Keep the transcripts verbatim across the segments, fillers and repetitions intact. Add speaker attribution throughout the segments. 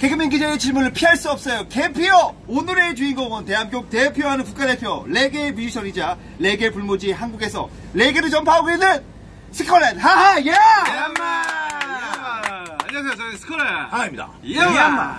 Speaker 1: 개그맨 기자의 질문을 피할 수 없어요. 개피오! 오늘의 주인공은 대한민국 대표하는 국가대표 레게 뮤지션이자 레게 불모지 한국에서 레게를 전파하고 있는 스컬앤 하하 예!
Speaker 2: 야마! 안녕하세요. 저는 스컬앤
Speaker 3: 하하입니다.
Speaker 2: 야마!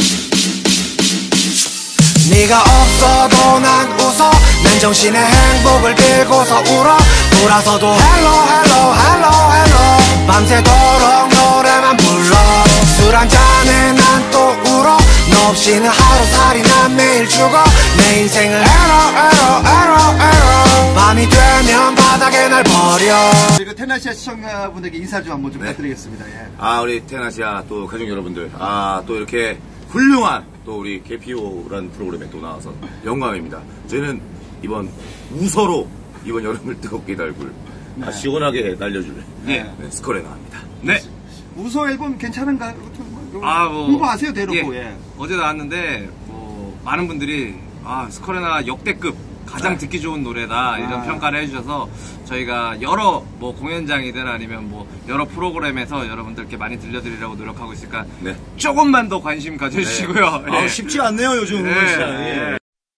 Speaker 4: 네가 없어도 난 웃어 맨정신에 행복을 빌고서 울어 돌아서도 헬로 헬로 헬로 헬로 밤새도록 노래만 불러 술 한잔에 난 또 울어 너 없이는 하루살이 난 매일 죽어 내 인생을 에러 에러 에러 에러 밤이 되면 바닥에 날 버려.
Speaker 1: 그리고 테나시아 시청자분들께 인사 좀 한번 좀 네. 부탁드리겠습니다. 예.
Speaker 3: 아 우리 테나시아 또 가족 여러분들 아 또 이렇게 훌륭한 또 우리 개피오라는 프로그램에 또 나와서 영광입니다. 저희는 이번 우서로 이번 여름을 뜨겁게 달굴 네. 아, 시원하게 날려줄 네. 네, 스컬앤 하하입니다.
Speaker 2: 네.
Speaker 1: 우서 앨범 괜찮은가요?
Speaker 2: 아, 뭐,
Speaker 1: 홍보하세요 대놓고.
Speaker 2: 예.
Speaker 1: 예.
Speaker 2: 어제 나왔는데 뭐 많은 분들이 아 스컬앤 하하 역대급 가장 네. 듣기 좋은 노래다 이런 아. 평가를 해주셔서 저희가 여러 뭐 공연장이든 아니면 뭐 여러 프로그램에서 여러분들께 많이 들려드리려고 노력하고 있으니까 네. 조금만 더 관심 가져주시고요.
Speaker 3: 네. 네. 아, 쉽지 않네요 요즘. 네. 네.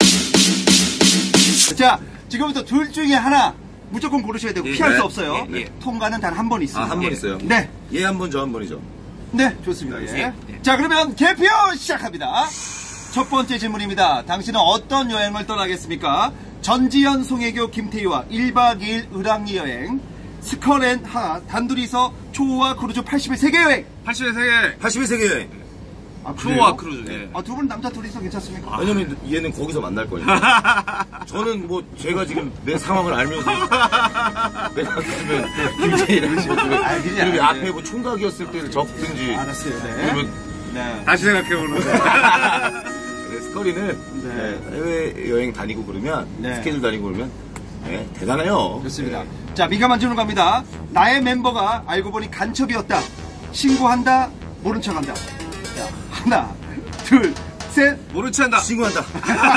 Speaker 1: 자 지금부터 둘 중에 하나 무조건 고르셔야 되고 예. 피할
Speaker 3: 네.
Speaker 1: 수 없어요.
Speaker 2: 예. 예.
Speaker 1: 통과는 단 한 번 있습니다.
Speaker 3: 아, 한 번
Speaker 2: 예.
Speaker 3: 있어요?
Speaker 1: 네.
Speaker 3: 얘 한 번 저 한 번이죠.
Speaker 1: 네 좋습니다. 예.
Speaker 2: 예.
Speaker 1: 자 그러면 개표 시작합니다. 첫 번째 질문입니다. 당신은 어떤 여행을 떠나겠습니까? 전지현, 송혜교, 김태희와 일박 이일 을왕리 여행, 스컬앤 하하 단둘이서 초호화 크루즈 팔십 일 세계 여행.
Speaker 2: 팔십 일 세계.
Speaker 3: 팔십 일 세계 여행.
Speaker 1: 아,
Speaker 2: 초호화 크루즈. 예.
Speaker 1: 아, 두 분 남자 둘이서 괜찮습니까?
Speaker 3: 아, 왜냐면 얘는 거기서 만날 거니까. 저는 뭐 제가 지금 내 상황을 알면서 내가 그러면 김태희라는 식으로
Speaker 1: 아, 그냥
Speaker 3: 그리고 앞에 뭐 총각이었을 때를 적든지.
Speaker 1: 알았어요. 네.
Speaker 3: 그러면
Speaker 1: 네.
Speaker 2: 다시 생각해보는
Speaker 3: 네, 스컬이는
Speaker 1: 네.
Speaker 3: 네, 해외 여행 다니고 그러면
Speaker 1: 네.
Speaker 3: 스케줄 다니고 그러면 네, 대단해요.
Speaker 1: 좋습니다.
Speaker 3: 네.
Speaker 1: 자, 민감한 질문 갑니다. 나의 멤버가 알고 보니 간첩이었다. 신고한다. 모른 척한다. 자, 하나, 둘, 셋.
Speaker 2: 모른 척 한다.
Speaker 3: 신고한다.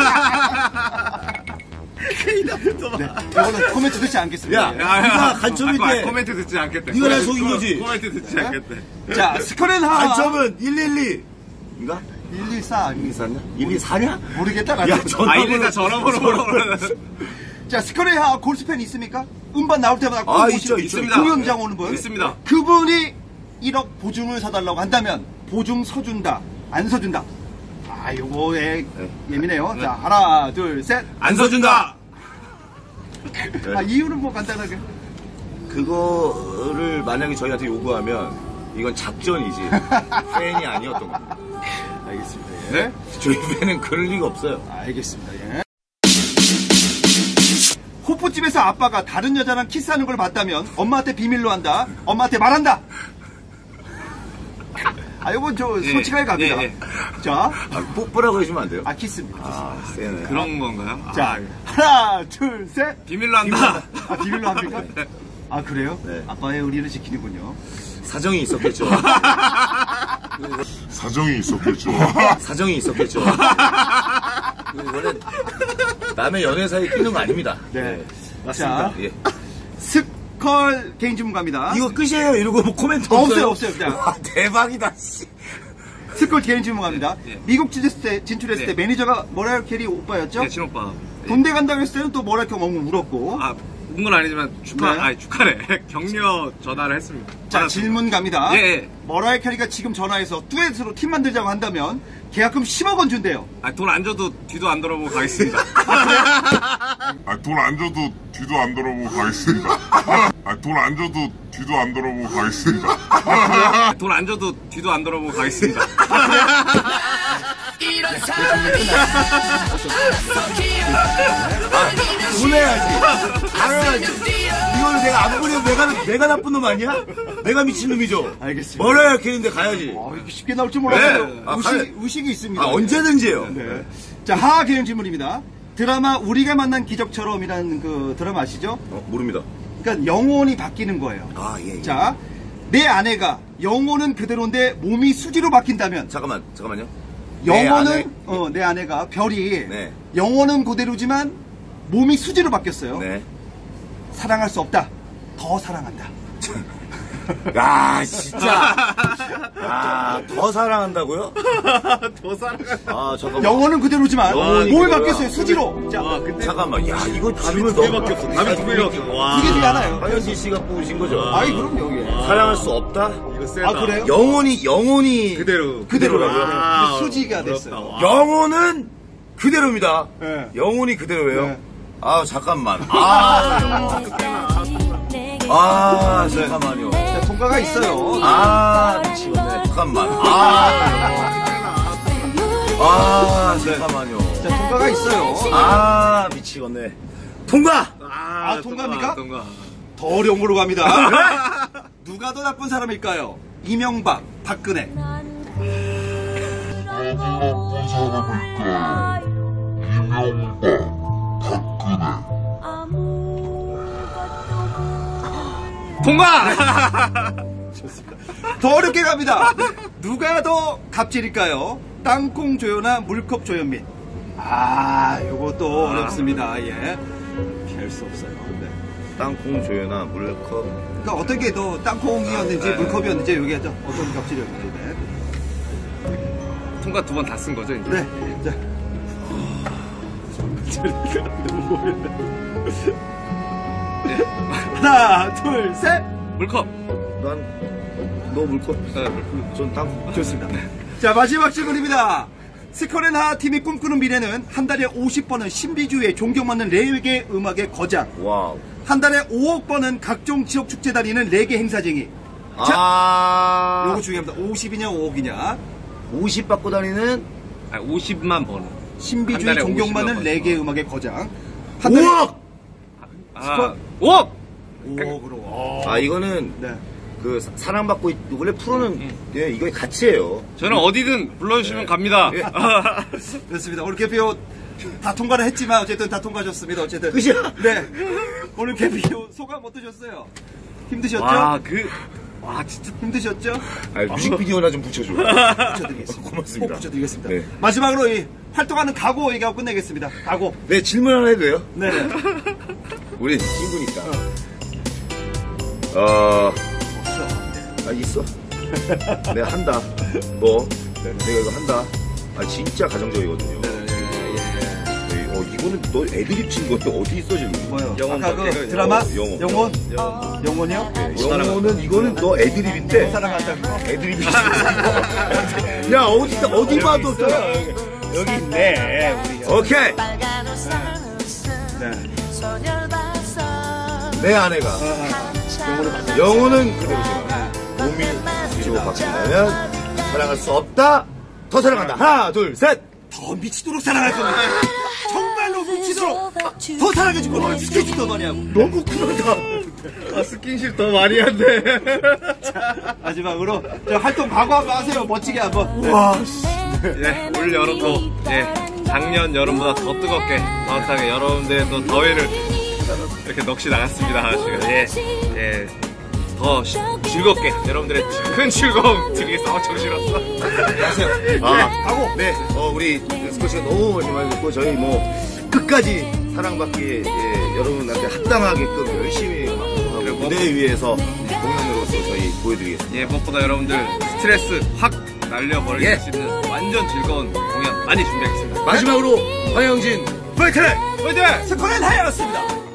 Speaker 1: 네, 이거는 코멘트 듣지 않겠습니다.
Speaker 3: 야, 야, 네가 간첩일
Speaker 2: 아,
Speaker 3: 때
Speaker 2: 코멘트 듣지 않겠다.
Speaker 3: 네가 날 속인 거지.
Speaker 2: 코멘트 듣지
Speaker 1: 네?
Speaker 2: 않겠다.
Speaker 1: 자, 스컬앤 하하.
Speaker 3: 간첩은 일일이 인가?
Speaker 1: 일일사.
Speaker 3: 일일사냐? 일일사냐?
Speaker 1: 모르겠다.
Speaker 3: 야,
Speaker 1: 나도.
Speaker 3: 전화번호.
Speaker 2: 아, 일일사 전화번호.
Speaker 1: 자, 스컬앤 하하 골수팬 있습니까? 음반 나올 때마다 꼭
Speaker 3: 아,
Speaker 1: 오시-
Speaker 3: 있죠, 있죠.
Speaker 2: 있습니다.
Speaker 1: 공연장 오는 분.
Speaker 2: 있습니다.
Speaker 1: 그분이 일억 보증을 서달라고 한다면 보증 서준다. 안 서준다. 아, 요거에
Speaker 3: 네.
Speaker 1: 예민해요. 자, 하나, 둘, 셋.
Speaker 2: 안 서준다.
Speaker 3: 네.
Speaker 1: 아, 이유는 뭐 간단하게.
Speaker 3: 그거를 만약에 저희한테 요구하면 이건 작전이지 팬이 아니었던 겁니다.
Speaker 1: 알겠습니다. 예.
Speaker 2: 네?
Speaker 3: 저희 팬은 그럴 리가 없어요.
Speaker 1: 알겠습니다. 예. 호프집에서 아빠가 다른 여자랑 키스하는 걸 봤다면 엄마한테 비밀로 한다. 엄마한테 말한다. 아, 요건 저
Speaker 2: 예,
Speaker 1: 솔직하게 갑니다.
Speaker 2: 예, 예.
Speaker 1: 자,
Speaker 3: 아, 뽀뽀라고 해주면 안 돼요?
Speaker 1: 아, 키스입니다. 키스.
Speaker 3: 아, 세네.
Speaker 2: 그런 건가요?
Speaker 1: 자,
Speaker 2: 아,
Speaker 1: 하나, 둘, 셋.
Speaker 2: 비밀로 한다.
Speaker 1: 아, 비밀로 합니까? 아, 그래요?
Speaker 3: 네.
Speaker 1: 아빠의 의리를 지키는군요.
Speaker 3: 사정이 있었겠죠.
Speaker 5: 사정이 있었겠죠.
Speaker 3: 사정이 있었겠죠. 원래 남의 연애 사이에 끼는 거 아닙니다.
Speaker 1: 네.
Speaker 3: 맞습니다.
Speaker 1: 자,
Speaker 3: 예.
Speaker 1: 스컬 개인 질문 갑니다.
Speaker 3: 이거 끝이에요. 이러고 뭐 코멘트
Speaker 1: 어,
Speaker 3: 없어요?
Speaker 1: 없어요, 없어요. 그냥.
Speaker 3: 와, 대박이다. 씨.
Speaker 1: 스컬 개인 질문 갑니다.
Speaker 2: 예.
Speaker 1: 미국 진출했을 때, 진출했을
Speaker 2: 네.
Speaker 1: 때 매니저가 머라이어 캐리 오빠였죠?
Speaker 2: 네, 친오빠. 네.
Speaker 1: 군대 간다고 했을 때는 또 머라이어 캐리 엉엉 울었고.
Speaker 2: 아, 운 건 아니지만 축하,
Speaker 1: 네.
Speaker 2: 아니 축하래. 격려 전화를 했습니다.
Speaker 1: 자,
Speaker 2: 받았습니다.
Speaker 1: 질문 갑니다.
Speaker 2: 예, 예.
Speaker 1: 머라이어 캐리가 지금 전화해서 듀엣으로 팀 만들자고 한다면 계약금 십억 원 준대요.
Speaker 2: 아, 돈 안 줘도 뒤도 안 돌아보고 가겠습니다.
Speaker 5: 아, 돈 안 줘도 뒤도 안 돌아보고 가겠습니다. 아, 돈 안 줘도 뒤도 안 돌아보고 가겠습니다.
Speaker 2: 돈 안 줘도 뒤도 안 돌아보고 가겠습니다.
Speaker 3: 보내야지. 당연하지. 이거는 내가 안 보내면 내가, 내가 나쁜 놈 아니야? 내가 미친 놈이죠.
Speaker 1: 알겠습니다.
Speaker 3: 머라이어 캐리인데 가야지.
Speaker 1: 아, 이렇게 쉽게 나올 줄 몰랐어요.
Speaker 3: 네. 아,
Speaker 1: 의식,
Speaker 3: 가야-
Speaker 1: 의식이 있습니다.
Speaker 3: 아, 언제든지요.
Speaker 1: 네. 자, 하하 개인 질문입니다. 드라마 우리가 만난 기적처럼이라는 그 드라마 아시죠?
Speaker 3: 어, 모릅니다.
Speaker 1: 그러니까 영혼이 바뀌는 거예요.
Speaker 3: 아, 예, 예.
Speaker 1: 자, 내 아내가 영혼은 그대로인데 몸이 수지로 바뀐다면
Speaker 3: 잠깐만, 잠깐만요. 내
Speaker 1: 영혼은
Speaker 3: 아내-
Speaker 1: 어, 내 아내가 별이
Speaker 3: 네.
Speaker 1: 영혼은 그대로지만 몸이 수지로 바뀌었어요.
Speaker 3: 네.
Speaker 1: 사랑할 수 없다. 더 사랑한다.
Speaker 3: 야, 진짜. 야, 더 사랑한다고요?
Speaker 2: 더 사랑한다.
Speaker 3: 아, 잠깐만.
Speaker 1: 영어는 그대로지만
Speaker 3: 영혼이
Speaker 1: 뭘
Speaker 3: 그대로야.
Speaker 1: 바뀌었어요? 수지로. 자,
Speaker 2: 와, 근데
Speaker 3: 잠깐만. 야, 이거
Speaker 2: 답이 두 개밖에 없어. 답이 두 개밖에 없어. 와.
Speaker 1: 두 개 중에 하나요.
Speaker 3: 황현진 씨가 뽑으신 거죠?
Speaker 1: 아이, 그럼요, 예.
Speaker 3: 사랑할 수 없다?
Speaker 2: 이거 세다.
Speaker 1: 아, 그래요?
Speaker 3: 영혼이, 영혼이.
Speaker 2: 그대로.
Speaker 1: 그대로라고요.
Speaker 2: 아,
Speaker 1: 근데 수지가 됐어요.
Speaker 2: 부럽다. 와.
Speaker 3: 영혼은 그대로입니다.
Speaker 1: 네.
Speaker 3: 영혼이 그대로예요.
Speaker 1: 네.
Speaker 3: 아, 잠깐만. 아, 아, 잠깐만요.
Speaker 1: 자, 통과가 있어요.
Speaker 3: 아, 미치겠네. 잠깐만. 아, 아, 잠깐만요.
Speaker 1: 자, 통과가 있어요.
Speaker 3: 아, 미치겠네. 통과!
Speaker 2: 아,
Speaker 1: 아, 통과합니까?
Speaker 2: 통과.
Speaker 1: 더 어려운 걸로 갑니다. 누가 더 나쁜 사람일까요? 이명박, 박근혜.
Speaker 2: 통과!
Speaker 1: 더 어렵게 갑니다. 누가 더 갑질일까요? 땅콩 조연아, 물컵 조현민. 아, 요것도 어렵습니다. 예. 피할 수 없어요. 네.
Speaker 3: 땅콩 조연아, 물컵.
Speaker 1: 그러니까 어떤 게 더 땅콩이었는지 물컵이었는지 여기가 좀 어떤 갑질이었는지. 네.
Speaker 2: 통과 두 번 다 쓴 거죠, 이제?
Speaker 1: 네. 자. 하나, 둘, 셋.
Speaker 2: 물컵.
Speaker 3: 난, 너 물컵.
Speaker 2: 네, 물컵.
Speaker 3: 전 땅콩.
Speaker 1: 좋습니다. 자, 마지막 질문입니다. 스컬앤하 팀이 꿈꾸는 미래는 한 달에 오십 번은 신비주의에 존경받는 레게 음악의 거장,
Speaker 3: 와우.
Speaker 1: 한 달에 오억 번은 각종 지역 축제 다니는 레게 행사쟁이. 자,
Speaker 3: 아,
Speaker 1: 요거 중요합니다. 오십이냐 오억이냐.
Speaker 3: 오십 받고 다니는
Speaker 2: 아, 오십만 번은.
Speaker 1: 신비주의
Speaker 2: 한 달에
Speaker 1: 존경받는
Speaker 2: 오십만
Speaker 1: 레게
Speaker 2: 번.
Speaker 1: 음악의 거장. 한 달에
Speaker 3: 오억!
Speaker 2: 아, 오억!
Speaker 1: 오억으로.
Speaker 3: 아, 이거는
Speaker 1: 네.
Speaker 3: 그 사- 사랑받고 있, 원래 프로는 예, 이거 가치예요.
Speaker 2: 저는 어디든 불러주시면 갑니다.
Speaker 3: 예.
Speaker 1: 그렇습니다. 오늘 개표 다 통과를 했지만 어쨌든 다 통과하셨습니다. 어쨌든.
Speaker 3: 끝이야?
Speaker 1: 네. 오늘 개표 소감 어떠셨어요? 힘드셨죠?
Speaker 2: 와, 그, 와, 진짜.
Speaker 1: 힘드셨죠?
Speaker 3: 아, 뮤직비디오나 좀 붙여줘.
Speaker 1: 붙여드리겠습니다.
Speaker 3: 고맙습니다.
Speaker 1: 꼭 붙여드리겠습니다.
Speaker 3: 네.
Speaker 1: 마지막으로 이 활동하는 각오 얘기하고 끝내겠습니다. 각오.
Speaker 3: 네, 질문 하나 해도 돼요?
Speaker 1: 네네.
Speaker 3: 우리 친구니까. 어,
Speaker 1: 없어.
Speaker 3: 아, 있어. 내가 한다. 뭐, 내가 이거 한다. 아, 진짜 가정적이거든요.
Speaker 1: 네,
Speaker 3: 네, 어, 이거는 너 애드립 친 건데 어디 있어, 지금?
Speaker 1: 뭐요?
Speaker 2: 영혼
Speaker 1: 아까 그
Speaker 2: 밖에
Speaker 1: 드라마?
Speaker 3: 어, 영혼.
Speaker 1: 영혼?
Speaker 2: 영,
Speaker 1: 영혼이요?
Speaker 3: 네, 영어는 이거는 너 애드립인데.
Speaker 1: 사랑한다.
Speaker 3: 애드립이. 야, 어디, 어디 봐도.
Speaker 1: 여기 있네. 우리
Speaker 3: 오케이.
Speaker 1: 네.
Speaker 3: 내 아내가.
Speaker 1: 영혼을 받아.
Speaker 3: 영혼은 그대로지만 몸이 뒤로 바뀐다면 사랑할 수 없다. 더 사랑한다. 하나, 둘, 셋.
Speaker 1: 더 미치도록 사랑할 겁니다. 정말로 미치도록 더 사랑해줄 겁니다. 스케치 더 많이 하고.
Speaker 3: 너무 그러다.
Speaker 2: 아, 스킨십 더 많이 한대.
Speaker 1: 마지막으로 저 활동 각오 한번 하세요. 멋지게 한번. 네.
Speaker 3: 와,
Speaker 2: 예, 올 여름도, 예, 작년 여름보다 더 뜨겁게, 정확하게 여러분들의 또 더위를 이렇게 넋이 나갔습니다. 지금, 예, 예, 더 시- 즐겁게, 여러분들의 큰 즐거움 드리겠습니다. 어, 정신없어.
Speaker 3: 안녕하세요. 아,
Speaker 1: 각오.
Speaker 3: 네. 어, 우리 스코치가 너무 말씀하셨고 저희 뭐 끝까지 사랑받기에 예, 여러분한테 합당하게끔 열심히 하고 무대 위에서 공연으로서 저희 보여드리겠습니다.
Speaker 2: 예, 무엇보다 여러분들 스트레스 확 날려버릴
Speaker 3: 예.
Speaker 2: 수 있는 완전 즐거운 공연 많이 준비하겠습니다.
Speaker 3: 마지막으로 황영진 파이팅!
Speaker 2: 화이팅!
Speaker 1: 스컬앤하였습니다.